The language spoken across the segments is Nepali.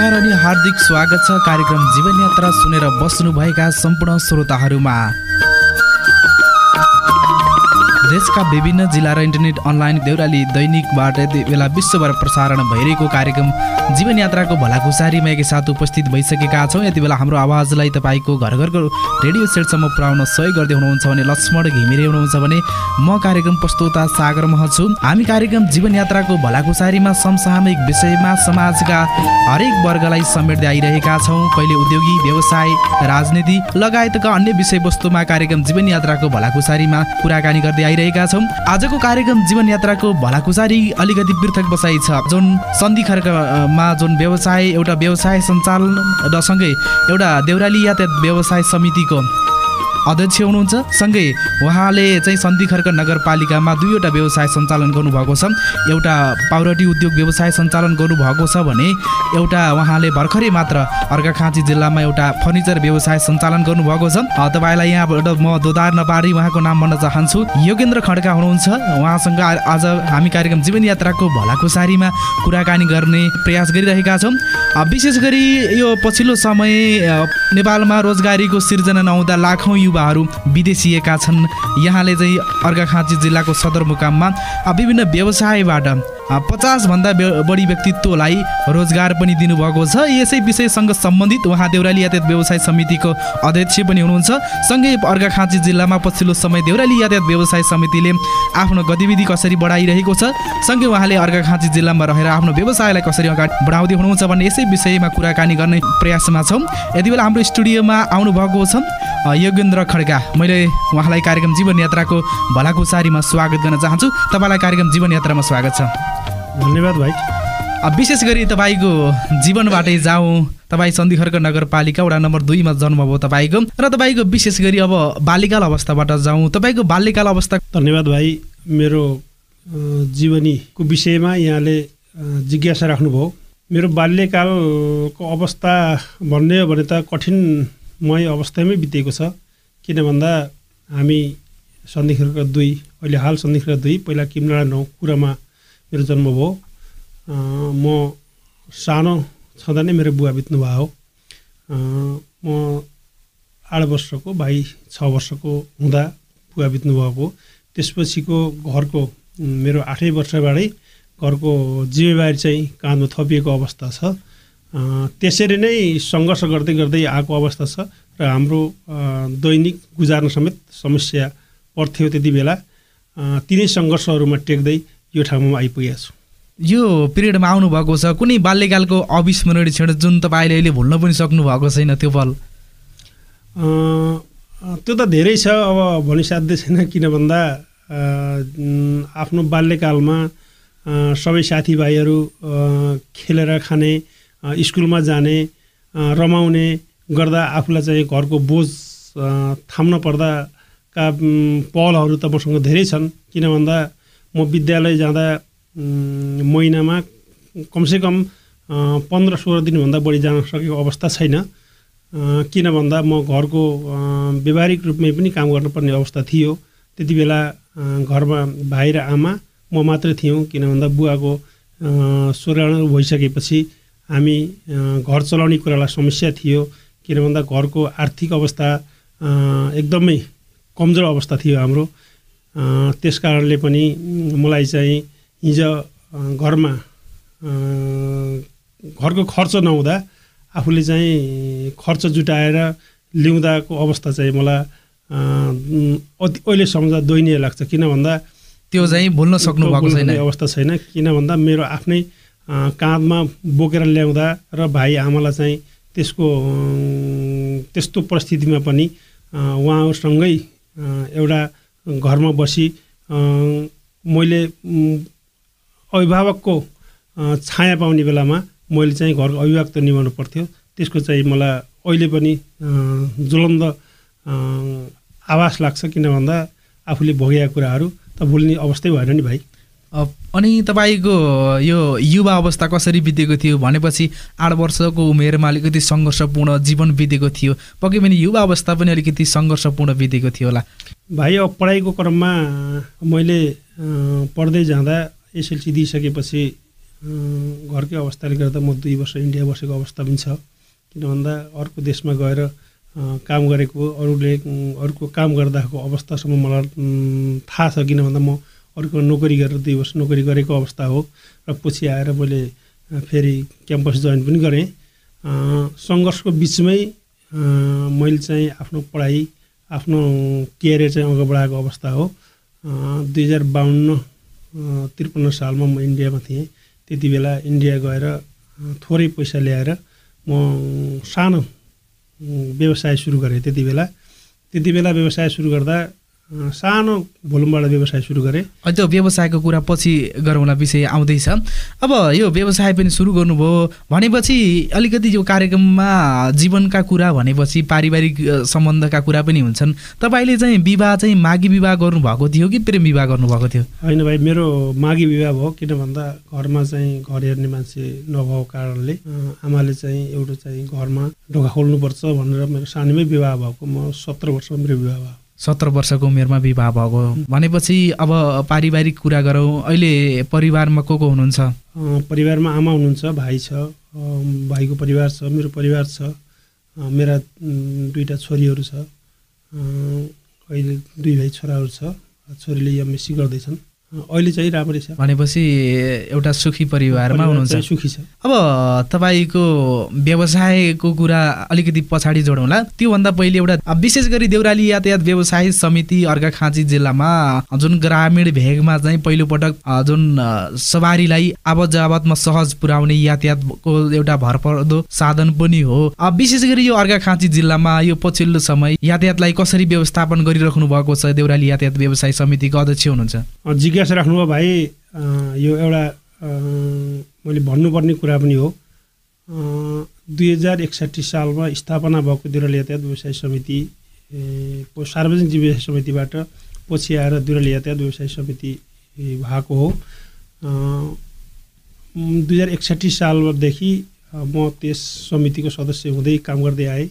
नमस्कार अनि हार्दिक स्वागत छ कार्यक्रम जीवन यात्रा सुनेर बस्नुभएका सम्पूर्ण श्रोताहरूमा। देशका विभिन्न जिल्ला र इन्टरनेट अनलाइन देउराली दैनिकबाट यति बेला विश्वभर प्रसारण भइरहेको कार्यक्रम जीवन यात्राको भलाखुसारीमा एकैसाथ उपस्थित भइसकेका छौँ। यति बेला हाम्रो आवाजलाई तपाईँको घर घरको रेडियो सेटसम्म पुर्याउन सहयोग गर्दै हुनुहुन्छ भने लक्ष्मण घिमिरे हुनुहुन्छ भने म कार्यक्रम प्रस्तोता सागर मह छु। हामी कार्यक्रम जीवन यात्राको भलाखुसारीमा समसामयिक विषयमा समाजका हरेक वर्गलाई समेट्दै आइरहेका छौँ। कहिले उद्योगी, व्यवसाय, राजनीति लगायतका अन्य विषयवस्तुमा कार्यक्रम जीवन यात्राको भलाखुसारीमा कुराकानी गर्दै आइरहेका छौँ। आजको कार्यक्रम जीवन यात्राको भलाखुसारी अलिकति पृथक बसाइ छ। जुन सन्धि खर्कमा जुन व्यवसाय, एउटा व्यवसाय सञ्चालन र सँगै एउटा देउराली यातायात व्यवसाय समितिको अध्यक्ष हुनुहुन्छ। सँगै उहाँले चाहिँ सन्धि खर्क नगरपालिकामा दुईवटा व्यवसाय सञ्चालन गर्नुभएको छ। एउटा पाउरटी उद्योग व्यवसाय सञ्चालन गर्नुभएको छ भने एउटा उहाँले भर्खरै मात्र अर्घाखाँची जिल्लामा एउटा फर्निचर व्यवसाय सञ्चालन गर्नुभएको छ। तपाईँलाई यहाँबाट म दोधार नपारी उहाँको नाम भन्न चाहन्छु। योगेन्द्र खड्का हुनुहुन्छ। उहाँसँग आज हामी कार्यक्रम जीवन यात्राको भलाखुसारीमा कुराकानी गर्ने प्रयास गरिरहेका छौँ। विशेष गरी यो पछिल्लो समय नेपालमा रोजगारीको सिर्जना नहुँदा लाखौँ युवाहरू विदेशिएका छन्। यहाँले चाहिँ अर्घाखाँची जिल्लाको सदरमुकाममा विभिन्न व्यवसायबाट 50 भन्दा बढी व्यक्तित्वलाई रोजगार पनि दिनुभएको छ। यसै विषयसँग सम्बन्धित उहाँ देउराली यातायात व्यवसाय समितिको अध्यक्ष पनि हुनुहुन्छ। सँगै अर्घाखाँची जिल्लामा पछिल्लो समय देउराली यातायात व्यवसाय समितिले आफ्नो गतिविधि कसरी बढाइरहेको छ, सँगै उहाँले अर्घाखाँची जिल्लामा रहेर आफ्नो व्यवसायलाई कसरी अगाडि बढाउँदै हुनुहुन्छ भन्ने यसै विषयमा कुराकानी गर्ने प्रयासमा छौँ। यति बेला हाम्रो स्टुडियोमा आउनुभएको छ योगेन्द्र खड्का। मैले उहाँलाई कार्यक्रम जीवन यात्राको भलाखुसारीमा स्वागत गर्न चाहन्छु। तपाईँलाई कार्यक्रम जीवन यात्रामा स्वागत छ। धन्यवाद भाइ। विशेष गरी तपाईँको जीवनबाटै जाउँ। तपाईँ सन्धि खर्क नगरपालिका वडा नम्बर 2 मा जन्म भयो तपाईँको, र तपाईँको विशेष गरी अब बाल्यकाल अवस्थाबाट जाउँ। तपाईँको बाल्यकाल अवस्था। धन्यवाद भाइ। मेरो जीवनीको विषयमा यहाँले जिज्ञासा राख्नुभयो। मेरो बाल्यकालको अवस्था भन्ने हो भने त कठिनमय अवस्थामै बितेको छ। किन भन्दा हामी सन्धि खर्क 2, अहिले हाल सन्धि खर्क 2, पहिला किमडाँडा 9 कुरामा मेरो जन्म भयो। म सानो छँदा नै मेरो बुवा बित्नुभएको हो। म 8 वर्षको, भाइ 6 वर्षको हुँदा बुवा बित्नुभएको। त्यसपछिको घरको मेरो 8 वर्षबाटै घरको जिम्मेवारी चाहिँ काँधमा थपिएको अवस्था छ। त्यसरी नै सङ्घर्ष गर्दै गर्दै आएको अवस्था छ र हाम्रो दैनिक गुजार्न समेत समस्या पर्थ्यो। त्यति बेला तिनै सङ्घर्षहरूमा टेक्दै यो ठाउँमा आइपुगेको छु। यो पिरियडमा आउनुभएको छ। कुनै बाल्यकालको अविस्मरणीय क्षण जुन तपाईँले अहिले भुल्न पनि सक्नु भएको छैन त्यो पल? त्यो त धेरै छ, अब भनिसाध्य छैन। किन भन्दा आफ्नो बाल्यकालमा सबै साथीभाइहरू खेलेर खाने, स्कुलमा जाने, रमाउने गर्दा आफूलाई चाहिँ घरको बोझ थाम्न पर्दाका पलहरू त मसँग धेरै छन्। किन भन्दा म विद्यालय जाँदा महिनामा कमसेकम 15-16 दिनभन्दा बढी जान सकेको अवस्था छैन। किन भन्दा म घरको व्यावहारिक रूपमै पनि काम गर्नुपर्ने अवस्था थियो। त्यति बेला घरमा भाइ र आमा म मात्रै थियौँ। किन भन्दा बुवाको स्वर्गीय भइसकेपछि हामी घर चलाउने कुरालाई समस्या थियो। किन भन्दा घरको आर्थिक अवस्था एकदमै कमजोर अवस्था थियो हाम्रो। त्यस कारणले पनि मलाई चाहिँ हिजो घरमा घरको खर्च नहुँदा आफूले चाहिँ खर्च जुटाएर ल्याउँदाको अवस्था चाहिँ मलाई अहिले सम्झ्दा दयनीय लाग्छ। किन भन्दा त्यो चाहिँ भुल्न सक्नु भएको छैन अवस्था छैन। किन भन्दा मेरो आफ्नै काँधमा बोकेर ल्याउँदा र भाइ आमालाई चाहिँ त्यस्तो परिस्थितिमा पनि उहाँहरूसँगै एउटा घरमा बसी मैले अभिभावकको छाया पाउने बेलामा मैले चाहिँ घरको अभिभावक त निभाउनु पर्थ्यो। त्यसको चाहिँ मलाई अहिले पनि ज्वलन्त आभास लाग्छ। किन भन्दा आफूले भोगेका कुराहरू त भुल्ने अवस्थै भएन नि भाइ। अनि तपाईँको यो युवा अवस्था कसरी बितेको थियो भनेपछि 8 वर्षको उमेरमा अलिकति सङ्घर्षपूर्ण जीवन बितेको थियो। पक्कै पनि युवा अवस्था पनि अलिकति सङ्घर्षपूर्ण बितेको थियो होला भाइ। अब पढाइको क्रममा मैले पढ्दै जाँदा एसएलसी दिइसकेपछि घरकै अवस्थाले गर्दा म 2 वर्ष इन्डिया बसेको अवस्था पनि छ। किन भन्दा अर्को देशमा गएर काम गरेको अरूको काम गर्दाको अवस्थासम्म मलाई थाहा छ। किन भन्दा म अरूको नोकरी गरेर 2 वर्ष नोकरी गरेको अवस्था हो र पछि आएर मैले फेरि क्याम्पस जोइन पनि गरेँ। सङ्घर्षको बिचमै मैले चाहिँ आफ्नो पढाइ आफ्नो क्यारियर चाहिँ अगाडि बढाएको अवस्था हो। 2052-53 सालमा म इन्डियामा थिएँ। त्यति बेला इन्डिया गएर थोरै पैसा ल्याएर म सानो व्यवसाय सुरु गरेँ। त्यति बेला व्यवसाय सुरु गर्दा सानो भोल्युमबाट व्यवसाय सुरु गरेँ। त्यो व्यवसायको कुरा पछि गरौँला, विषय आउँदैछ। अब यो व्यवसाय पनि सुरु गर्नुभयो भनेपछि अलिकति यो कार्यक्रममा जीवनका कुरा भनेपछि पारिवारिक सम्बन्धका कुरा पनि हुन्छन्। तपाईँले चाहिँ विवाह चाहिँ मागी विवाह गर्नुभएको थियो कि प्रेम विवाह गर्नुभएको थियो? होइन भाइ, मेरो मागी विवाह भयो। किन भन्दा घरमा चाहिँ घर हेर्ने मान्छे नभएको कारणले आमाले चाहिँ एउटा चाहिँ घरमा ढोका खोल्नुपर्छ भनेर मेरो सानैमै विवाह भएको। म 17 वर्षमा मेरो विवाह भयो। 17 वर्षको उमेरमा विवाह भएको भनेपछि अब पारिवारिक कुरा गरौँ। अहिले परिवारमा को हुनुहुन्छ? परिवारमा आमा हुनुहुन्छ, भाइ छ, भाइको परिवार छ, मेरो परिवार छ, मेरा 2टा छोरीहरू छ। अहिले 2 भाइ छोराहरू छ। छोरीले एमएससी गर्दैछन्। अहिले चाहिँ राम्रै छ। भनेपछि एउटा सुखी परिवारमा हुनुहुन्छ। सुखी छ। अब तपाईँको व्यवसायको कुरा अलिकति पछाडि जोडौँला। त्योभन्दा पहिले एउटा विशेष गरी देउराली यातायात व्यवसाय समिति अर्घाखाँची जिल्लामा जुन ग्रामीण भेगमा चाहिँ पहिलोपटक जुन सवारीलाई आवत जावतमा सहज पुर्याउने यातायातको एउटा भरपर्दो साधन पनि हो। विशेष गरी यो अर्घाखाँची जिल्लामा यो पछिल्लो समय यातायातलाई कसरी व्यवस्थापन गरिराख्नु भएको छ? देउराली यातायात व्यवसाय समितिको अध्यक्ष हुनुहुन्छ। जिज्ञासा राख्नुभयो भाइ। यो एउटा मैले भन्नुपर्ने कुरा पनि हो। 2061 सालमा स्थापना भएको देउराली यातायात व्यवसाय समिति सार्वजनिक व्यवसाय समितिबाट पछि आएर देउराली यातायात व्यवसाय समिति भएको हो। 2061 सालदेखि म त्यस समितिको सदस्य हुँदै काम गर्दै आएँ।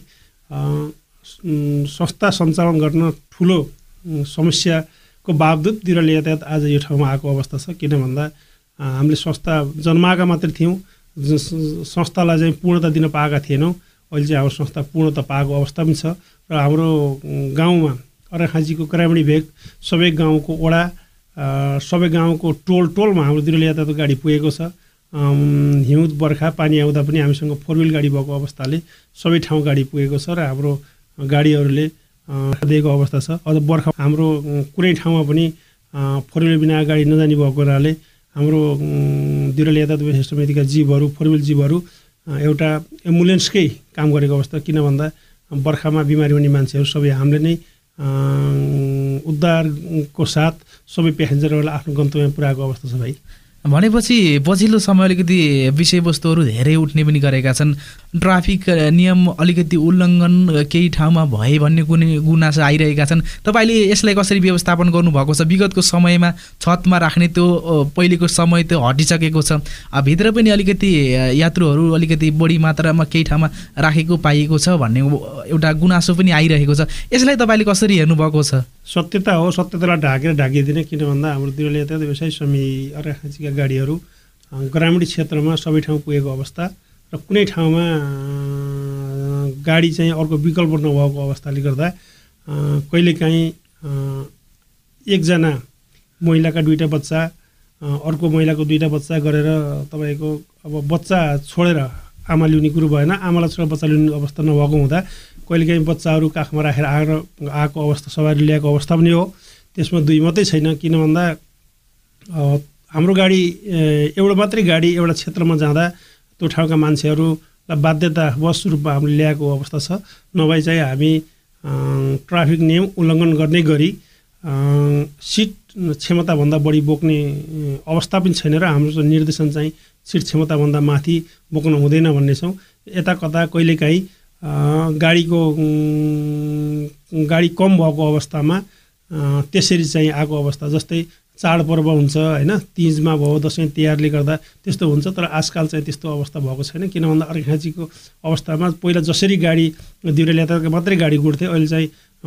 संस्था सञ्चालन गर्न ठुलो समस्याको बावजुद देउराली यातायात आज यो ठाउँमा आएको अवस्था छ। किन भन्दा हामीले संस्था जन्माएका मात्रै थियौँ, संस्थालाई चाहिँ पूर्णता दिन पाएका थिएनौँ। अहिले चाहिँ हाम्रो संस्था पूर्णता पाएको अवस्था पनि छ र हाम्रो गाउँमा अर्घाखाँचीको ग्रामीण भेग सबै गाउँको वडा सबै गाउँको टोलमा हाम्रो देउराली यातायातको गाडी पुगेको छ। हिउँद बर्खा पानी आउँदा पनि हामीसँग 4 व्हिल गाडी भएको अवस्थाले सबै ठाउँ गाडी पुगेको छ र हाम्रो गाडीहरूले दिएको अवस्था छ। अझ बर्खा हाम्रो कुनै ठाउँमा पनि 4 व्हिल बिना गाडी नजाने भएको हुनाले हाम्रो देउराली यातायात व्यवसाय समितिका जीवहरू 4 व्हिल जीवहरू एउटा एम्बुलेन्सकै काम गरेको अवस्था। किन भन्दा बर्खामा बिमारी हुने मान्छेहरू सबै हामीले नै उद्धारको साथ सबै प्यासेन्जरहरूलाई आफ्नो गन्तव्यमा पुर्याएको अवस्था छ भाइ। भनेपछि पछिल्लो समय अलिकति विषयवस्तुहरू धेरै उठ्ने पनि गरेका छन्। ट्राफिक नियम अलिकति उल्लङ्घन केही ठाउँमा भए भन्ने कुनै गुनासो आइरहेका छन्। तपाईँले यसलाई कसरी व्यवस्थापन गर्नुभएको छ? विगतको समयमा छतमा राख्ने त्यो पहिलेको समय त्यो हटिसकेको छ। भित्र पनि अलिकति यात्रुहरू अलिकति बढी मात्रामा केही ठाउँमा राखेको पाइएको छ भन्ने एउटा गुनासो पनि आइरहेको छ। यसलाई तपाईँले कसरी हेर्नुभएको छ? सत्यता हो, सत्यतालाई ढाकेर ढाकिदिने। किन भन्दा हाम्रो देउराली यातायात व्यवसाय समिति अर्घाखाँचीका गाडीहरू ग्रामीण क्षेत्रमा सबै ठाउँ पुगेको अवस्था र कुनै ठाउँमा गाडी चाहिँ अर्को विकल्प नभएको अवस्थाले गर्दा कहिलेकाहीँ एकजना महिलाका 2टा बच्चा अर्को महिलाको 2टा बच्चा गरेर तपाईँको अब बच्चा छोडेर आमा ल्याउने कुरो भएन, आमालाई छोडेर बच्चा ल्याउने अवस्था नभएको हुँदा कहिलेकाहीँ बच्चाहरू काखमा राखेर आएको अवस्था सवारी ल्याएको अवस्था पनि हो। त्यसमा 2 मात्रै छैन। किन भन्दा हाम्रो गाडी एउटा मात्रै गाडी एउटा क्षेत्रमा जाँदा त्यो ठाउँका मान्छेहरूलाई बाध्यतावश रूपमा हामीले ल्याएको अवस्था छ। नभए चाहिँ हामी ट्राफिक नियम उल्लङ्घन गर्ने गरी सिट क्षमताभन्दा बढी बोक्ने अवस्था पनि छैन र हाम्रो निर्देशन चाहिँ सिट क्षमताभन्दा माथि बोक्न हुँदैन भन्ने छौँ। यता कता कहिलेकाहीँ गाडी कम भएको अवस्थामा त्यसरी चाहिँ आएको अवस्था। जस्तै चाडपर्व हुन्छ हैन, तीजमा भयो, दसैँ तिहारले गर्दा त्यस्तो हुन्छ। तर आजकल चाहिँ त्यस्तो अवस्था भएको छैन, किन भन्दा अर्घाखाँचीको अवस्थामा पहिला जसरी गाडी दिउरे यातायातको मात्रै गाडी गुड्थे, अहिले चाहिँ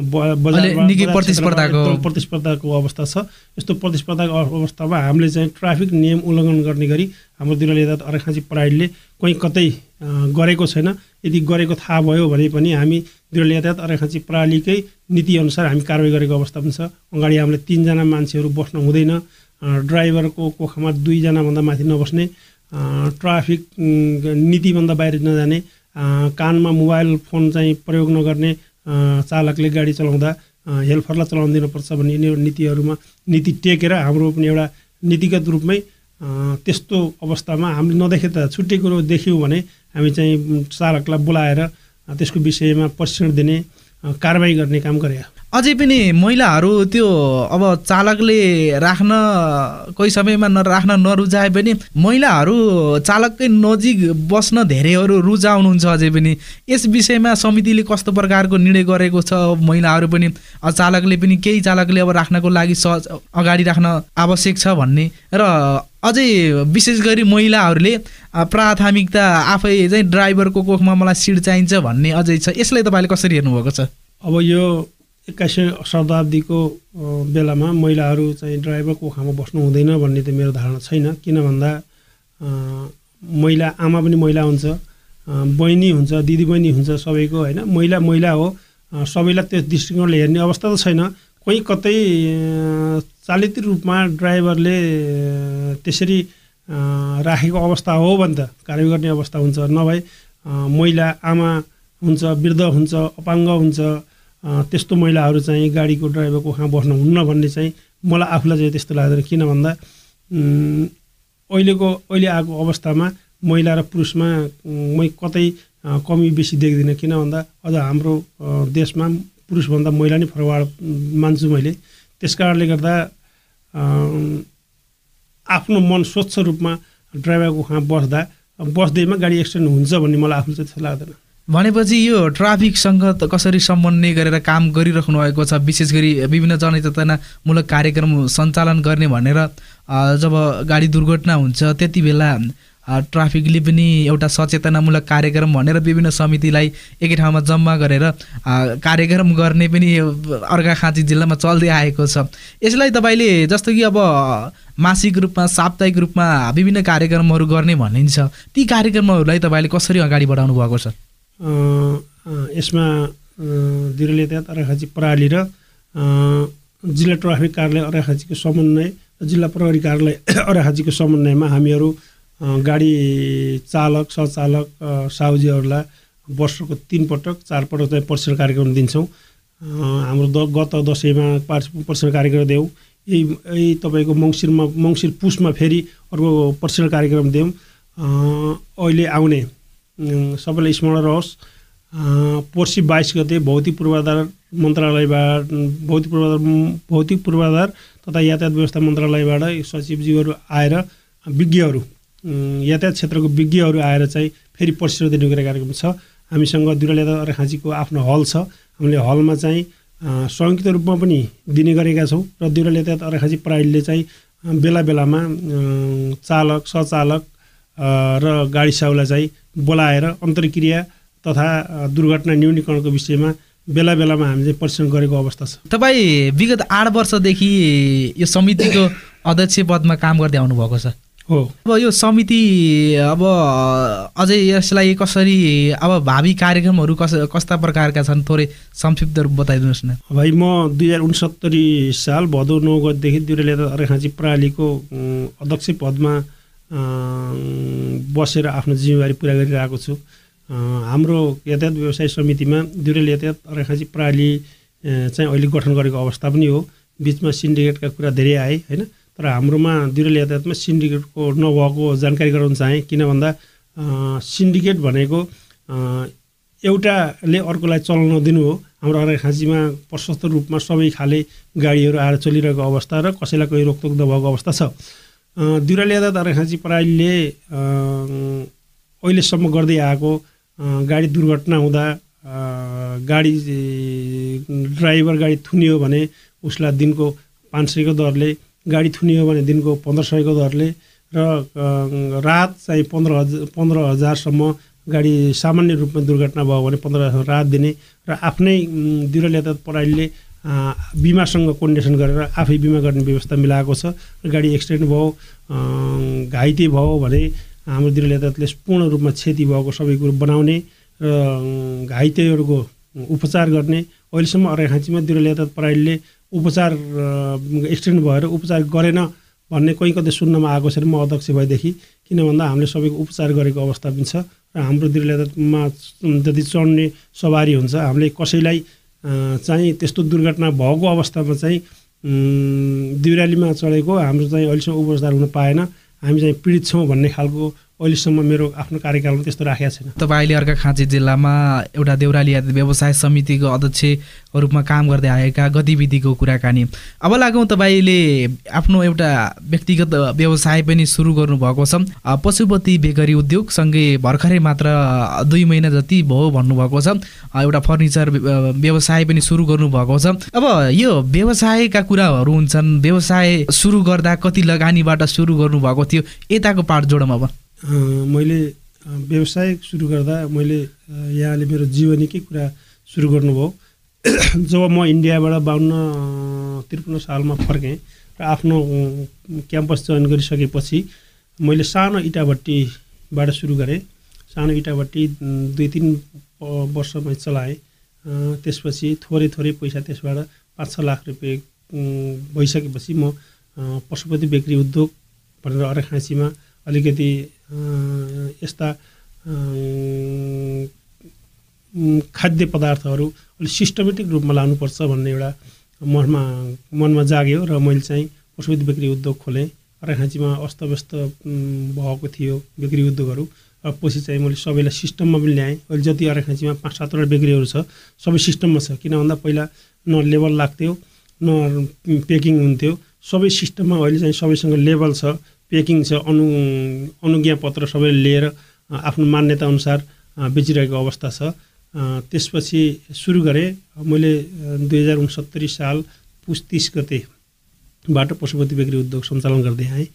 प्रतिस्पर्धाको अवस्था छ। यस्तो प्रतिस्पर्धाको अवस्थामा हामीले चाहिँ ट्राफिक नियम उल्लङ्घन गर्ने गरी हाम्रो दिउरे यातायात अर्घाखाँची प्रहरीले कहीँ कतै गरेको छैन। यदि गरेको थाहा भयो भने पनि हामी दिउरे यातायात अर्घाखाँची प्रहरीकै नीतिअनुसार हामी कारबाही गरेको अवस्था पनि छ। अगाडि हामीले 3 जना मान्छेहरू बस्न हुँदैन, ड्राइभरको कोखामा 2 जनाभन्दा माथि नबस्ने, ट्राफिक नीतिभन्दा बाहिर नजाने, कानमा मोबाइल फोन चाहिँ प्रयोग नगर्ने, चालकले गाडी चलाउँदा हेल्फरलाई चलाउन दिनुपर्छ भन्ने यिनीहरू नीतिहरूमा नीति टेकेर हाम्रो पनि एउटा नीतिगत रूपमै त्यस्तो अवस्थामा हामीले नदेखे त छुट्टै कुरो देख्यौँ भने हामी चाहिँ चालकलाई बोलाएर त्यसको विषयमा प्रशिक्षण दिने, कारबाही गर्ने काम गरे। अझै पनि महिलाहरू त्यो अब चालकले राख्न कोही समयमा राख्न नरुचाए पनि महिलाहरू चालककै नजिक बस्न धेरैहरू रुचाउनुहुन्छ। अझै पनि यस विषयमा समितिले कस्तो प्रकारको निर्णय गरेको छ? महिलाहरू पनि चालकले पनि केही चालकले अब राख्नको लागि सहज अगाडि राख्न आवश्यक छ भन्ने र अझै विशेष गरी महिलाहरूले प्राथमिकता आफै चाहिँ ड्राइभरको कोखमा मलाई सिट चाहिन्छ भन्ने अझै छ। यसलाई तपाईँले कसरी हेर्नुभएको छ? अब यो 21औं शताब्दीको बेलामा महिलाहरू चाहिँ ड्राइभर कोखामा बस्नु हुँदैन भन्ने त मेरो धारणा छैन। किन भन्दा महिला आमा पनि महिला हुन्छ, बहिनी हुन्छ, दिदीबहिनी हुन्छ, सबैको हैन, महिला हो। सबैलाई त्यो दृष्टिकोणले हेर्ने अवस्था त छैन। कोही कतै चालित रूपमा ड्राइभरले त्यसरी राखेको अवस्था हो भने त कारबाही गर्ने अवस्था हुन्छ। नभए महिला आमा हुन्छ, वृद्ध हुन्छ, अपाङ्ग हुन्छ, त्यस्तो महिलाहरू चाहिँ गाडीको ड्राइभरको कोखामा बस्नु हुन्न भन्ने चाहिँ मलाई आफूलाई चाहिँ त्यस्तो लाग्दैन। किन भन्दा अहिले आएको अवस्थामा महिला र पुरुषमा मै कतै कमी बेसी देख्दिनँ। किन भन्दा अझ हाम्रो देशमा पुरुषभन्दा महिला नै फरवाड मान्छु मैले। त्यसकारणले गर्दा आफ्नो मन स्वच्छ रूपमा ड्राइभरको कोखामा बस्दैमा गाडी एक्सिडेन्ट हुन्छ भन्ने मलाई आफूलाई चाहिँ त्यस्तो लाग्दैन। भनेपछि यो ट्राफिकसँग कसरी समन्वय गरेर काम गरिराख्नु भएको छ? विशेष गरी विभिन्न जनचेतनामूलक कार्यक्रम सञ्चालन गर्ने भनेर जब गाडी दुर्घटना हुन्छ त्यति बेला ट्राफिकले पनि एउटा सचेतनामूलक कार्यक्रम भनेर विभिन्न समितिलाई एकै ठाउँमा जम्मा गरेर कार्यक्रम गर्ने पनि अर्घाखाँची जिल्लामा चल्दै आएको छ। यसलाई तपाईँले जस्तो कि अब मासिक रूपमा साप्ताहिक रूपमा विभिन्न कार्यक्रमहरू गर्ने भनिन्छ, ती कार्यक्रमहरूलाई तपाईँले कसरी अगाडि बढाउनु भएको छ? यसमा दिउरे यातायात अर्घाखाँची प्रहरी र जिल्ला ट्राफिक कार्यालय अर्घाखाँचीको समन्वय, जिल्ला प्रहरी कार्यालय अर्घाखाँचीको समन्वयमा हामीहरू गाडी चालक सचालक साहुजीहरूलाई वर्षको 3 पटक 4 पटक चाहिँ प्रशिक्षण कार्यक्रम दिन्छौँ। हाम्रो गत दसैँमा प्रशिक्षण कार्यक्रम दियौँ। यही तपाईँको मङ्सिर पुसमा फेरि अर्को प्रशिक्षण कार्यक्रम दियौँ। अहिले आउने सबैलाई स्मरण रहोस्, पर्सि 22 गते भौतिक पूर्वाधार पूर्वाधार तथा यातायात व्यवस्था मन्त्रालयबाट सचिवज्यूहरू आएर विज्ञहरू, यातायात क्षेत्रको विज्ञहरू आएर चाहिँ फेरि प्रशिक्षण दिने कार्यक्रम छ। हामीसँग दिउरे यातायात अर्घाखाँचीको आफ्नो हल छ। हामीले हलमा चाहिँ संयुक्त रूपमा पनि दिने गरेका छौँ र दिउरे यातायात अर्घाखाँची प्रहरीले चाहिँ बेला बेलामा चालक सचालक र गाडी साहुलाई चाहिँ बोलाएर अन्तर्क्रिया तथा दुर्घटना न्यूनीकरणको विषयमा बेला बेलामा हामीले प्रशिक्षण गरेको अवस्था छ। तपाईँ विगत 8 वर्षदेखि यो समितिको अध्यक्ष पदमा काम गर्दै आउनुभएको छ हो। अब यो समिति अब अझै यसलाई कसरी अब भावी कार्यक्रमहरू कस्ता प्रकारका छन् थोरै संक्षिप्त रूप बताइदिनुहोस् न। भाइ म 2069 साल भदौ 9 गतेदेखि दिउरे यातायात अर्घाखाँची प्रहरीको अध्यक्ष पदमा बसेर आफ्नो जिम्मेवारी पुरा गरिरहेको छु। हाम्रो यातायात व्यवसाय समितिमा दिउरे यातायात अर्घाखाँची प्रहरी चाहिँ अहिले गठन गरेको अवस्था पनि हो। बिचमा सिन्डिकेटका कुरा धेरै आए हैन, तर हाम्रोमा दिउरे यातायातमा सिन्डिकेटको नभएको जानकारी गराउन चाहे। किन भन्दा सिन्डिकेट भनेको एउटाले अर्कोलाई चलाउन नदिनु हो। हाम्रो अर्घाखाँचीमा प्रशस्त रूपमा सबै खाले गाडीहरू आएर चलिरहेको अवस्था र कसैलाई कोही रोकटोक नभएको अवस्था छ। दिउरे यातायात अर्घाखाँची प्रहरीले अहिलेसम्म गर्दै आएको गाडी दुर्घटना हुँदा ड्राइभर गाडी थुनियो भने उसलाई दिनको 500 को दरले गाडी थुनियो भने दिनको 1500 को दरले र रात चाहिँ 15,000सम्म गाडी सामान्य रूपमा दुर्घटना भयो भने 15,000 रात दिने र आफ्नै दिउराली यातायात प्रणालीले बिमासँग कोर्डिनेसन गरेर आफै बिमा गर्ने व्यवस्था मिलाएको छ। गाडी एक्सिडेन्ट भयो घाइते भयो भने हाम्रो दिउराली यातायातले पूर्ण रूपमा क्षति भएको सबै कुरो बनाउने र घाइतेहरूको उपचार गर्ने। अहिलेसम्म अर्घाखाँचीमा दिउराली यातायात प्रणालीले उपचार एक्सिडेन्ट भएर उपचार गरेन भन्ने कोही कतै सुन्नमा आएको छैन म अध्यक्ष भएदेखि, किन भन्दा हामीले सबैको उपचार गरेको अवस्था पनि छ र हाम्रो दिउराली यातायातमा जति चढ्ने सवारी हुन्छ हामीले कसैलाई चाहिँ त्यस्तो दुर्घटना भएको अवस्थामा चाहिँ दिउरालीमा चढेको हाम्रो चाहिँ अहिलेसम्म उपचार हुन पाएन, हामी चाहिँ पीडित छौँ भन्ने खालको अहिलेसम्म मेरो आफ्नो कार्यकालमा त्यस्तो राखेको छैन। तपाईले अर्घाखाँची जिल्लामा एउटा देउराली यातायात व्यवसाय समितिको अध्यक्षको रूपमा काम गर्दै आएका गतिविधिको कुराकानी। अब लागौँ तपाईँले आफ्नो एउटा व्यक्तिगत व्यवसाय पनि सुरु गर्नुभएको छ, पशुपति बेकरी उद्योग सँगै भर्खरै मात्र 2 महिना जति भयो भन्नुभएको छ, एउटा फर्निचर व्यवसाय पनि सुरु गर्नुभएको छ। अब यो व्यवसायका कुराहरू हुन्छन्, व्यवसाय सुरु गर्दा कति लगानीबाट सुरु गर्नुभएको थियो, यताको पार्ट जोडौँ। अब मैले व्यवसाय सुरु गर्दा मैले यहाँले मेरो जीवनीकै कुरा सुरु गर्नुभयो। जब म इन्डियाबाट 52-53 सालमा फर्केँ र आफ्नो क्याम्पस जोइन गरिसकेपछि मैले सानो इटाभट्टीबाट सुरु गरेँ। सानो इटाभट्टी 2-3 वर्षमै चलाएँ। त्यसपछि थोरै पैसा त्यसबाट 5-6 लाख रुपियाँ भइसकेपछि म पशुपति बेकरी उद्योग भनेर अर्घाखाँचीमा अलिकति यस्ता खाद्य पदार्थहरू अलिक सिस्टमेटिक रूपमा लानुपर्छ भन्ने एउटा मनमा जाग्यो र मैले चाहिँ पशुपति बेकरी उद्योग खोलेँ। अर्घाखाँचीमा अस्तव्यस्त भएको थियो बेकरी उद्योगहरू, पछि चाहिँ मैले सबैलाई सिस्टममा पनि ल्याएँ। अहिले जति अर्घाखाँचीमा 5-7वटा बेकरीहरू छ सबै सिस्टममा छ, किन भन्दा पहिला न लेबल लाग्थ्यो न पेकिङ हुन्थ्यो, सबै सिस्टममा अहिले चाहिँ सबैसँग लेबल छ, पेकिङ छ, अनुज्ञा पत्र सबै लिएर आफ्नो मान्यता अनुसार बेचिरहेको अवस्था छ। त्यसपछि सुरु गरेँ मैले 2069 साल पुस 30 गतेबाट पशुपति बेकरी उद्योग सञ्चालन गर्दै आएँ।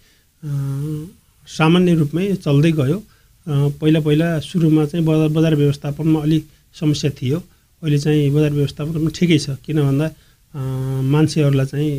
सामान्य रूपमै चल्दै गयो। पहिला सुरुमा चाहिँ बजार व्यवस्थापनमा अलिक समस्या थियो, अहिले चाहिँ बजार व्यवस्थापन पनि ठिकै छ, किन भन्दा मान्छेहरूलाई चाहिँ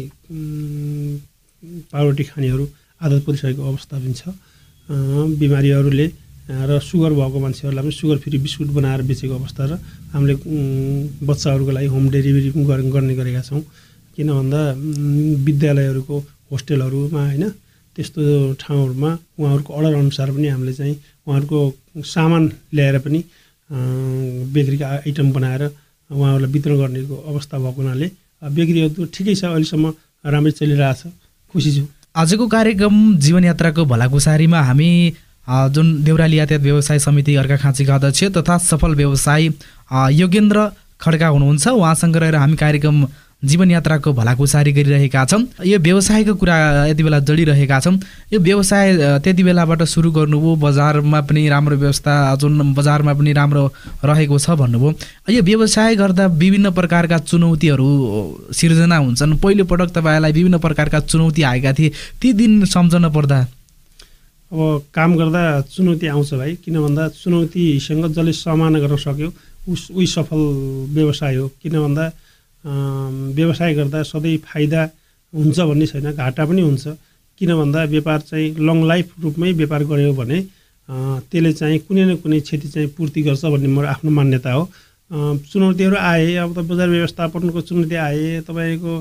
पाउरोटी खानेहरू आदत परिसकेको अवस्था पनि छ। बिमारीहरूले र सुगर भएको मान्छेहरूलाई पनि सुगर फ्री बिस्कुट बनाएर बेचेको अवस्था र हामीले बच्चाहरूको लागि होम डेलिभरी पनि गर्ने गरेका छौँ, किन भन्दा विद्यालयहरूको होस्टेलहरूमा होइन त्यस्तो ठाउँहरूमा उहाँहरूको अर्डर अनुसार पनि हामीले चाहिँ उहाँहरूको सामान ल्याएर पनि बेकरीका आइटम बनाएर उहाँहरूलाई वितरण गर्नेको अवस्था भएको हुनाले बेकरीहरू ठिकै छ, अहिलेसम्म राम्रै चलिरहेछ, खुसी छु। आजको कार्यक्रम जीवनयात्राको भलाकुसारीमा हामी जुन देउराली यातायात व्यवसाय समिति अर्घाखाँचीका अध्यक्ष तथा सफल व्यवसायी योगेन्द्र खड्का हुनुहुन्छ, उहाँसँग रहेर हामी कार्यक्रम जीवनयात्राको भलाकुसारी गरिरहेका छौँ। यो व्यवसायको कुरा यति बेला जोडिरहेका छौँ। यो व्यवसाय त्यति बेलाबाट सुरु गर्नुभयो, बजारमा पनि राम्रो व्यवस्था, जुन बजारमा पनि राम्रो रहेको छ भन्नुभयो। यो व्यवसाय गर्दा विभिन्न प्रकारका चुनौतीहरू सिर्जना हुन्छन्। पहिलोपटक तपाईँलाई विभिन्न प्रकारका चुनौती आएका थिए, ती दिन सम्झन पर्दा? अब काम गर्दा चुनौती आउँछ भाइ, किन भन्दा चुनौतीसँग जसले सामना गर्न सक्यो उही सफल व्यवसाय हो। किन भन्दा व्यवसाय गर्दा सधैँ फाइदा हुन्छ भन्ने छैन, घाटा पनि हुन्छ। किन भन्दा व्यापार चाहिँ लङ लाइफ रूपमै व्यापार गऱ्यो भने त्यसले चाहिँ कुनै न कुनै क्षति चाहिँ पूर्ति गर्छ भन्ने मेरो आफ्नो मान्यता हो। चुनौतीहरू आए, अब त बजार व्यवस्थापनको चुनौती आए, तपाईँको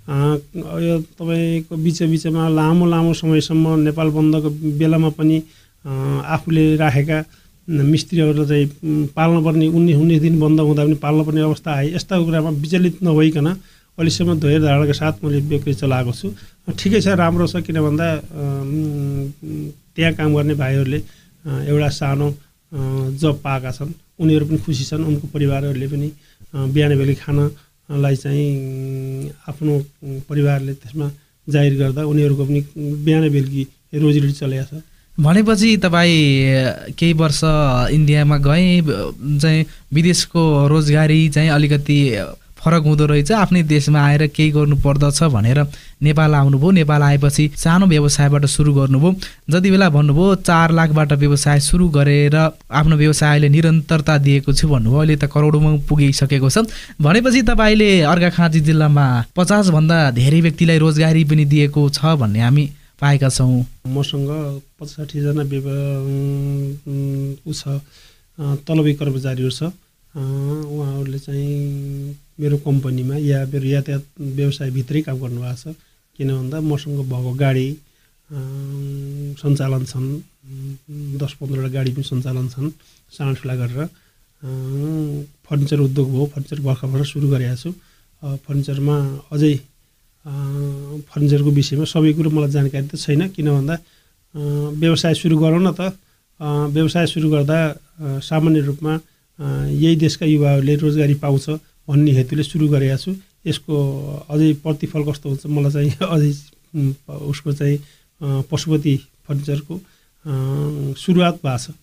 बिचमा लामो समयसम्म नेपाल बन्दको बेलामा पनि आफूले राखेका मिस्त्रीहरूलाई चाहिँ पाल्नुपर्ने 19 दिन बन्द हुँदा पनि पाल्नुपर्ने अवस्था आए। यस्ता कुरामा विचलित नभइकन अहिलेसम्म धैर्य धारणका साथ मैले बेकरी चलाएको छु। ठिकै छ, राम्रो छ, किन भन्दा त्यहाँ काम गर्ने भाइहरूले एउटा सानो जब पाएका छन्, उनीहरू पनि खुसी छन्, उनको परिवारहरूले पनि बिहान बेलुकी खानालाई चाहिँ आफ्नो परिवारले त्यसमा जाहिर गर्दा उनीहरूको पनि बिहान बेलुकी रोजीरोटी चलेको छ। भनेपछि तपाईँ केही वर्ष इन्डियामा गए चाहिँ विदेशको रोजगारी चाहिँ अलिकति फरक हुँदो रहेछ। आफ्नै देशमा आएर केही गर्नु पर्दछ भनेर नेपाल आउनुभयो। नेपाल आएपछि सानो व्यवसायबाट सुरु गर्नुभयो। जति बेला भन्नुभयो 4 लाखबाट व्यवसाय सुरु गरेर आफ्नो व्यवसायले निरन्तरता दिएको छु भन्नुभयो। अहिले त करोडौँमा पुगिसकेको छ भनेपछि तपाईँले अर्घाखाँची जिल्लामा 50 भन्दा धेरै व्यक्तिलाई रोजगारी पनि दिएको छ भन्ने हामी पाएका छौँ। मसँग 65 जना तलबी कर्मचारीहरू छ। उहाँहरूले चाहिँ मेरो कम्पनीमा या मेरो यातायात व्यवसायभित्रै काम गर्नुभएको छ। किन भन्दा मसँग भएको गाडी सञ्चालन छन्, 10-15 गाडी पनि सञ्चालन छन् सानो ठुला गरेर। फर्निचर उद्योग भयो, फर्निचर भर्खर सुरु गरेको छु। फर्निचरमा अझै फर्निचरको विषयमा सबै कुरो मलाई जानकारी त छैन। किन भन्दा व्यवसाय सुरु गरौँ न त, व्यवसाय सुरु गर्दा सामान्य रूपमा यही देशका युवाहरूले रोजगारी पाउँछ भन्ने हेतुले सुरु गरेका छु। यसको अझै प्रतिफल कस्तो हुन्छ मलाई चाहिँ अझै उसको चाहिँ पशुपति फर्निचरको सुरुवात भएको छ।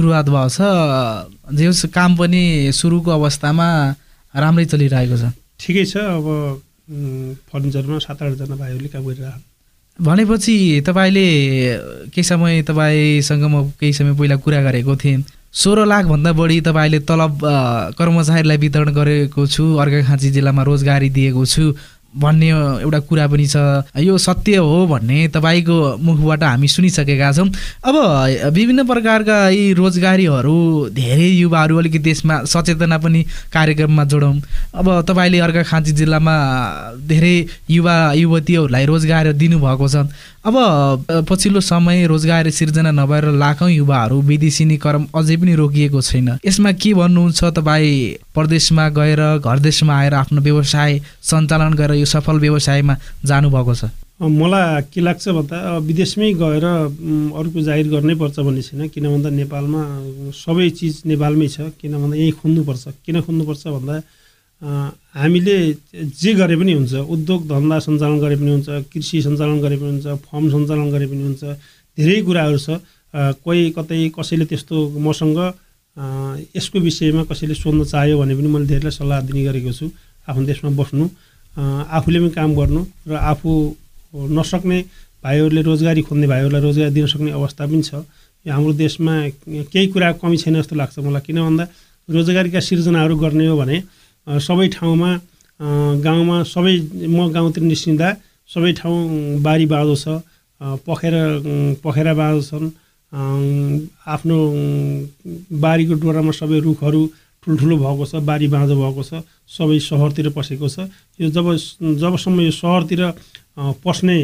जे होस् काम पनि सुरुको अवस्थामा राम्रै चलिरहेको छ। ठिकै छ। अब फर्निचरमा 7-8 जना भाइहरूले काम गरिरहेको। भनेपछि तपाईँले तपाईँसँग म केही समय पहिला कुरा गरेको थिएँ। 16 लाखभन्दा बढी तपाईँले तलब कर्मचारीलाई वितरण गरेको छु, अर्घाखाँची जिल्लामा रोजगारी दिएको छु भन्ने एउटा कुरा पनि छ। यो सत्य हो भन्ने तपाईँको मुखबाट हामी सुनिसकेका छौँ। अब विभिन्न प्रकारका यी रोजगारीहरू धेरै युवाहरू अलिकति त्यसमा सचेतना पनि कार्यक्रममा जोडौँ। अब तपाईँले अर्घाखाँची जिल्लामा धेरै युवा युवतीहरूलाई रोजगार दिनुभएको छ। अब पछिल्लो समय रोजगारी सिर्जना नभएर लाखौँ युवाहरू विदेशी क्रम अझै पनि रोकिएको छैन। यसमा के भन्नुहुन्छ? तपाईँ परदेशमा गएर घर देशमा आएर आफ्नो व्यवसाय सञ्चालन गरेर यो सफल व्यवसायमा जानुभएको छ। मलाई के लाग्छ भन्दा विदेशमै गएर अरूको जागिर गर्नै पर्छ भन्ने छैन। किन भन्दा नेपालमा सबै चिज नेपालमै छ। किन भन्दा यहीँ खोज्नुपर्छ। किन खोज्नुपर्छ भन्दा हामीले जे गरे पनि हुन्छ, उद्योग धन्दा सञ्चालन गरे पनि हुन्छ, कृषि सञ्चालन गरे पनि हुन्छ, फर्म सञ्चालन गरे पनि हुन्छ, धेरै कुराहरू छ। कोही कतै कसैले त्यस्तो मसँग यसको विषयमा कसैले सोध्न चाह्यो भने पनि मैले धेरैलाई सल्लाह दिने गरेको छु। आफ्नो देशमा बस्नु, आफूले पनि काम गर्नु र आफू नसक्ने भाइहरूले रोजगारी खोज्ने भाइहरूलाई रोजगारी दिन सक्ने अवस्था पनि छ। यो हाम्रो देशमा केही कुरा कमी छैन जस्तो लाग्छ मलाई। किन भन्दा रोजगारीका सिर्जनाहरू गर्ने हो भने सबै ठाउँमा गाउँमा सबै म गाउँतिर निस्किँदा सबै ठाउँ बारी बाँझो छ, पखेरा बाँझो छन्। आफ्नो बारीको डोरामा सबै रुखहरू ठुल्ठुलो भएको छ, बारी बाँझो भएको छ, सबै सहरतिर पसेको छ। यो जबसम्म यो सहरतिर पस्ने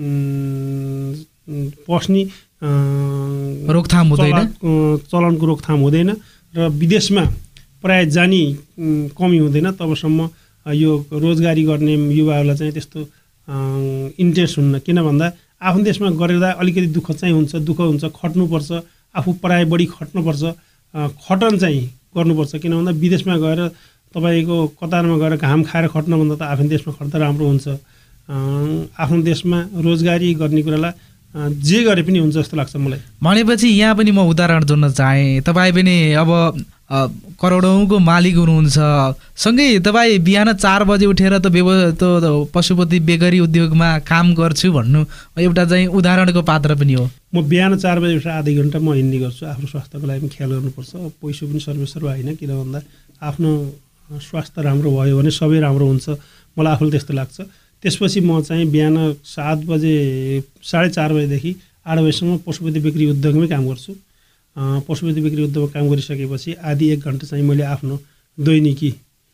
रोकथाम हुँदैन, चलनको रोकथाम हुँदैन र विदेशमा प्राय जानी कमी हुँदैन, तबसम्म यो रोजगारी गर्ने युवाहरूलाई चाहिँ त्यस्तो इन्ट्रेस्ट हुन्न। किन भन्दा आफ्नो देशमा गरेर अलिकति दुःख चाहिँ हुन्छ, खट्नुपर्छ, आफू प्राय बढी खट्नुपर्छ, खटन चाहिँ गर्नुपर्छ। किन भन्दा विदेशमा गएर तपाईँको कतारमा गएर घाम खाएर खट्नुभन्दा त आफ्नो देशमा खट्दा राम्रो हुन्छ। आफ्नो देशमा रोजगारी गर्ने कुरालाई जे गरे पनि हुन्छ जस्तो लाग्छ मलाई। भनेपछि यहाँ पनि म उदाहरण जोड्न चाहेँ। तपाईँ पनि अब करोडौँको मालिक हुनुहुन्छ, सँगै तपाईँ बिहान 4 बजे उठेर त पशुपति बेकरी उद्योगमा काम गर्छु भन्नु एउटा चाहिँ उदाहरणको पात्र पनि हो। म बिहान 4 बजे उठेर आधा घन्टा म हिँड्ने गर्छु। आफ्नो स्वास्थ्यको लागि पनि ख्याल गर्नुपर्छ। पैसा पनि सर्वेसर्व होइन। किन भन्दा आफ्नो स्वास्थ्य राम्रो भयो भने सबै राम्रो हुन्छ, मलाई आफूले त्यस्तो लाग्छ। त्यसपछि म चाहिँ बिहान 7 बजे 4:30 बजेदेखि 8 बजेसम्म पशुपति बेकरी उद्योगमै काम गर्छु। पशुपति बेकरी उद्योगमा काम गरिसकेपछि आधी 1 घन्टा चाहिँ मैले आफ्नो दैनिकी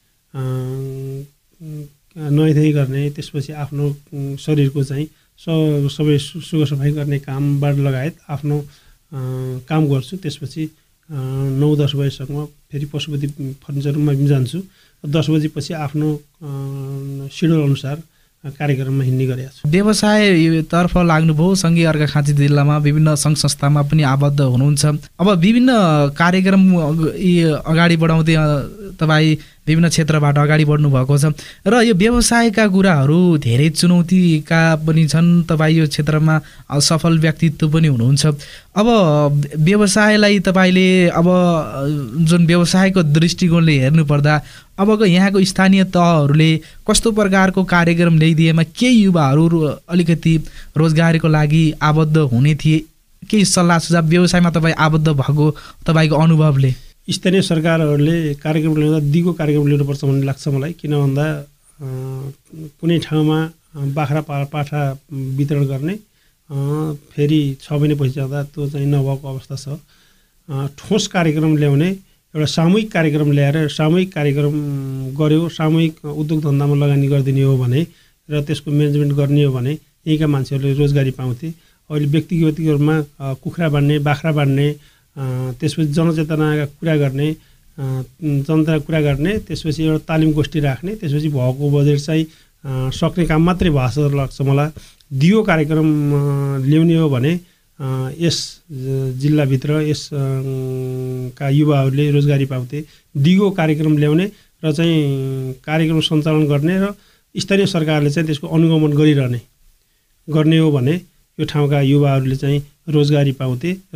नुहाइधुवाइ गर्ने, त्यसपछि आफ्नो शरीरको चाहिँ सबै सुगर सफाइ गर्ने कामबाट लगायत आफ्नो काम गर्छु। त्यसपछि 9-10 बजेसम्म फेरि पशुपति फर्निचरमा पनि जान्छु। 10 बजेपछि आफ्नो सिड्युल अनुसार कार्यक्रममा हिँड्ने गरेको छु। व्यवसायतर्फ लाग्नुभयो, सँगै अर्घाखाँची जिल्लामा विभिन्न सङ्घ संस्थामा पनि आबद्ध हुनुहुन्छ। अब विभिन्न कार्यक्रम अगाडि बढाउँदै तपाईँ विभिन्न क्षेत्रबाट अगाडि बढ्नु भएको छ र यो व्यवसायका कुराहरू धेरै चुनौतीका पनि छन्। तपाईँ यो क्षेत्रमा सफल व्यक्तित्व पनि हुनुहुन्छ। अब व्यवसायलाई तपाईँले अब जुन व्यवसायको दृष्टिकोणले हेर्नुपर्दा अबको यहाँको स्थानीय तहहरूले कस्तो प्रकारको कार्यक्रम ल्याइदिएमा केही युवाहरू अलिकति रोजगारीको लागि आबद्ध हुने थिए? केही सल्लाह सुझाव व्यवसायमा तपाईँ आबद्ध भएको तपाईँको अनुभवले? स्थानीय सरकारहरूले कार्यक्रम ल्याउँदा दिगो कार्यक्रम ल्याउनुपर्छ भन्ने लाग्छ मलाई। किन भन्दा कुनै ठाउँमा बाख्रा पाठा वितरण गर्ने फेरि 6 महिनापछि जाँदा त्यो चाहिँ नभएको अवस्था छ। ठोस कार्यक्रम ल्याउने, एउटा सामूहिक कार्यक्रम ल्याएर सामूहिक कार्यक्रम गर्यो, सामूहिक उद्योग धन्दामा लगानी गरिदिने हो भने र त्यसको म्यानेजमेन्ट गर्ने हो भने यहीँका मान्छेहरूले रोजगारी पाउँथे। अहिले व्यक्तिगत रूपमा कुखुरा बाँड्ने, बाख्रा बाँड्ने, त्यसपछि जनचेतनाका कुरा गर्ने, जनता कुरा गर्ने, त्यसपछि एउटा तालिम गोष्ठी राख्ने, त्यसपछि भएको बजेट चाहिँ सक्ने काम मात्रै भएको जस्तो लाग्छ मलाई। दियो कार्यक्रम ल्याउने हो भने यस जिल्लाभित्र यस का युवाहरूले रोजगारी पाउँथे। दिगो कार्यक्रम ल्याउने र चाहिँ कार्यक्रम सञ्चालन गर्ने र स्थानीय सरकारले चाहिँ त्यसको अनुगमन गरिरहने गर्ने हो भने यो ठाउँका युवाहरूले चाहिँ रोजगारी पाउँथे र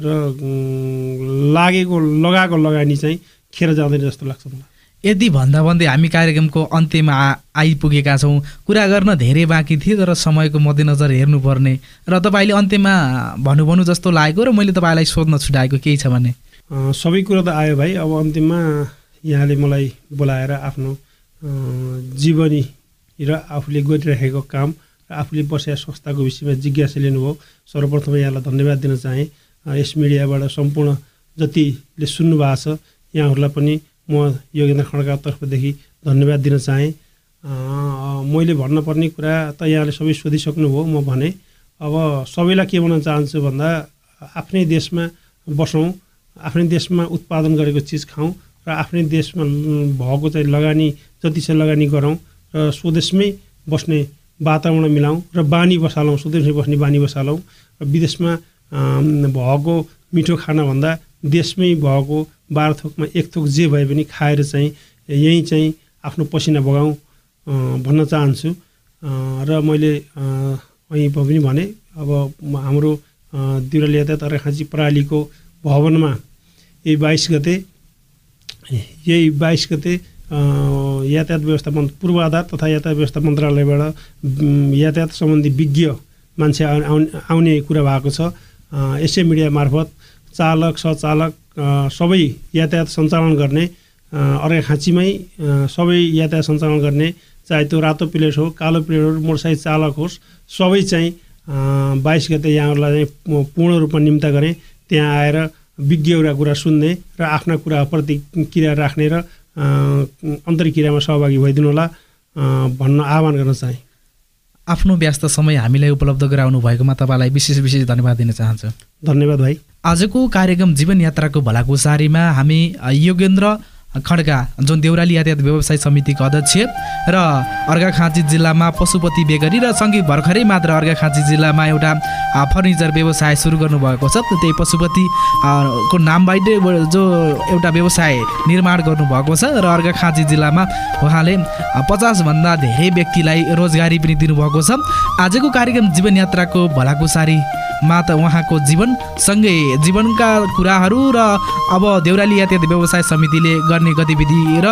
लगाएको लगानी चाहिँ खेर जाँदैन जस्तो लाग्छ मलाई। यति भन्दा भन्दै हामी कार्यक्रमको अन्त्यमा आइपुगेका छौँ। कुरा गर्न धेरै बाँकी थियो तर समयको मध्यनजर हेर्नुपर्ने र तपाईँले अन्त्यमा भन्नु जस्तो लागेको र मैले तपाईँलाई सोध्न छुटाएको केही छ भने? सबै कुरा त आयो भाइ। अब अन्तिममा यहाँले मलाई बोलाएर आफ्नो जीवनी र आफूले गरिरहेको काम र आफूले बसेका संस्थाको विषयमा जिज्ञासा लिनुभयो। सर्वप्रथम यहाँलाई धन्यवाद दिन चाहेँ। यस मिडियाबाट सम्पूर्ण जतिले सुन्नुभएको छ यहाँहरूलाई पनि म योगेन्द्र खड्काको तर्फदेखि धन्यवाद दिन चाहेँ। मैले भन्नुपर्ने कुरा त यहाँले सबै सोधिसक्नुभयो। म भने अब सबैलाई के भन्न चाहन्छु भन्दा आफ्नै देशमा बसौँ, आफ्नै देशमा उत्पादन गरेको चिज खाउँ र आफ्नै देशमा भएको चाहिँ लगानी जति छ लगानी गरौँ र स्वदेशमै बस्ने वातावरण मिलाउँ र बानी बसालौँ, स्वदेशमै बस्ने बानी बसालौँ। र विदेशमा भएको मिठो खानाभन्दा देशमै भएको 12 थोकमा 1 थोक जे भए पनि खाएर चाहिँ यहीँ चाहिँ आफ्नो पसिना बगाउँ भन्न चाहन्छु। र मैले અહીં पनि भने अब हाम्रो देउराली यातायात अर्घाखाँची प्रणालीको भवनमा यही 22 गते यातायात व्यवस्थापन पूर्वाधार तथा यातायात व्यवस्था मन्त्रालयबाट यातायात सम्बन्धी विज्ञ मान्छे आउने कुरा भएको छ। यसै मिडिया मार्फत चालक सचालक सबै यातायात सञ्चालन गर्ने अर्घाखाँचीमै सबै यातायात सञ्चालन गर्ने, चाहे त्यो रातो प्लेट हो, कालो प्लेट हो, मोटरसाइकल चालक होस्, सबै चाहिँ 22 गते यहाँहरूलाई पूर्ण रूपमा निम्ता गरेँ। त्यहाँ आएर विज्ञका कुरा सुन्ने र आफ्ना कुरा प्रतिक्रिया राख्ने र अन्तर्क्रियामा सहभागी भइदिनु होला भन्न आह्वान गर्न चाहेँ। आफ्नो व्यस्त समय हामीलाई उपलब्ध गराउनु भएकोमा तपाईँलाई विशेष धन्यवाद दिन चाहन्छु। धन्यवाद भाइ। आजको कार्यक्रम जीवन यात्राको भलाकुसारीमा हामी योगेन्द्र खड्का जुन देउराली यातायात व्यवसाय समितिको अध्यक्ष र अर्घाखाँची जिल्लामा पशुपति बेकरी र सँगै भर्खरै मात्र अर्घाखाँची जिल्लामा एउटा फर्निचर व्यवसाय सुरु गर्नुभएको छ। त्यही पशुपति को नामबाट जो एउटा व्यवसाय निर्माण गर्नुभएको छ र अर्घाखाँची जिल्लामा उहाँले 50 भन्दा धेरै व्यक्तिलाई रोजगारी पनि दिनुभएको छ। आजको कार्यक्रम जीवन यात्राको भलाकुसारीमा त उहाँको जीवनसँगै जीवनका कुराहरू र अब देउराली यातायात व्यवसाय समितिले गर्ने गतिविधि र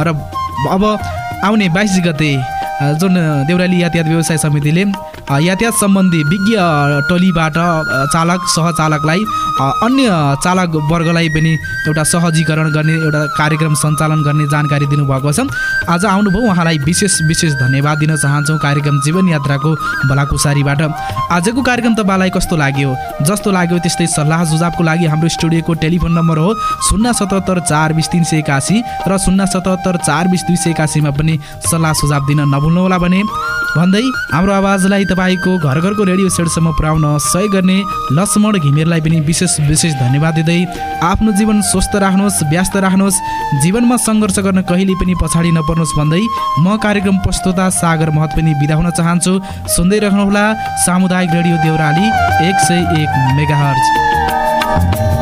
अब आउने 22 गते जुन देउराली यातायात व्यवसाय समितिले यातायात सम्बन्धी विज्ञ टोलीबाट चालक सहचालकलाई अन्य चालक वर्गलाई पनि एउटा सहजीकरण गर्ने एउटा कार्यक्रम सञ्चालन गर्ने जानकारी दिनुभएको छ। आज आउनुभयो, उहाँलाई विशेष धन्यवाद दिन चाहन्छौँ कार्यक्रम जीवन यात्राको भलाकुसारीबाट। आजको कार्यक्रम तपाईँलाई कस्तो लाग्यो? जस्तो लाग्यो त्यस्तै सल्लाह सुझावको लागि हाम्रो स्टुडियोको टेलिफोन नम्बर हो 077 420 381 र 077 420 281 मा पनि सल्लाह सुझाव दिन नभुल्नुहोला भन्दै हाम्रो आवाजलाई तपाईँको घर घरको रेडियो सेटसम्म पुर्याउन सहयोग गर्ने लक्ष्मण घिमिरेलाई पनि विशेष धन्यवाद दिँदै आफ्नो जीवन स्वस्थ राख्नुहोस्, व्यस्त राख्नुहोस्, जीवनमा सङ्घर्ष गर्न कहिले पनि पछाडि नपर्नुहोस् भन्दै म कार्यक्रम प्रस्तुता सागर महत पनि बिदा हुन चाहन्छु। सुन्दै राख्नुहोला सामुदायिक रेडियो देउराली 101 मेगाहर्ज।